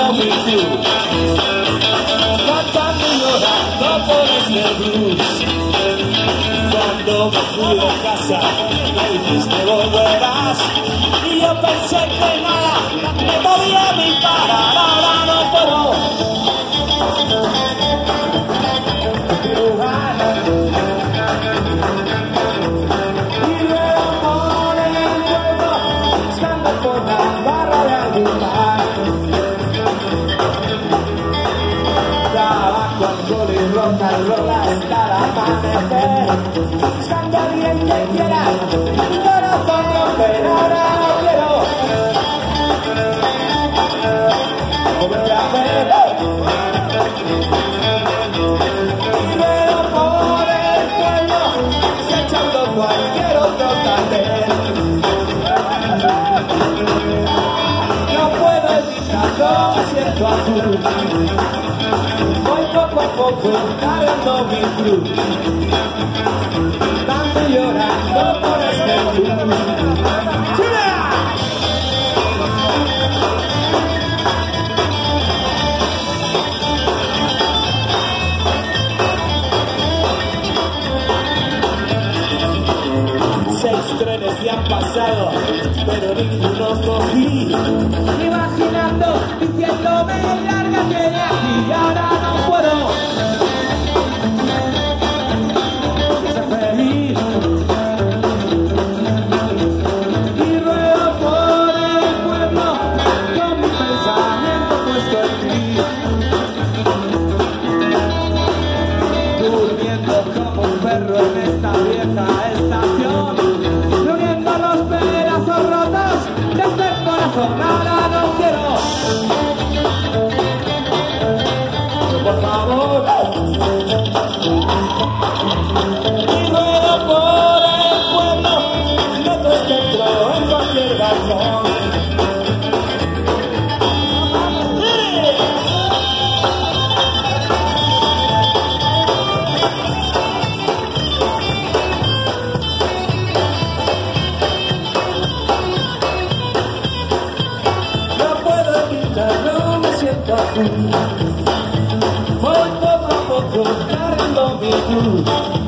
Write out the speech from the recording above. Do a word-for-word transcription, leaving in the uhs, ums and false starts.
mi cruz, cantando y llorando por este blues. Cuando me fui de casa, me dijiste volverás, y yo pensé que nada me podía ni parar. Ahora no puedo y luego por el pueblo, buscando por la barra de algún bar. Cuando le roca el roll hasta el amanecer, buscando a alguien que quiera mi corazón romper. Ahora no quiero volver a ver, y luego por el pueblo desechando cualquier otro cartel. No puedo evitarlo, me siento azul. Voy poco a poco cargando mi cruz, cantando y llorando por este blues. Seis trenes ya han pasado, pero ninguno cogí, imaginando, diciéndome lárgate de aquí. Y ahora no puedo ser feliz, y ruedo por el pueblo con mi pensamiento puesto en ti, durmiendo como un perro en esta vieja estación, reuniendo los pedazos rotos de este corazón. Ahora no quiero, por favor, y ruedo por el pueblo, meto este dentro en cualquier balcón. No puedo evitarlo, me siento azul. Voy poco a poco cargando mi cruz.